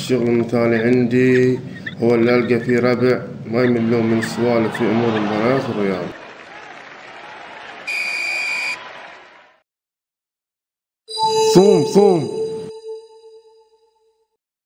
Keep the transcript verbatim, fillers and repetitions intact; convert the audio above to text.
الشغل المثالي عندي هو اللي ألقى فيه ربع ما يملون من السوالف في أمور البنات والرياضة. صوم صوم.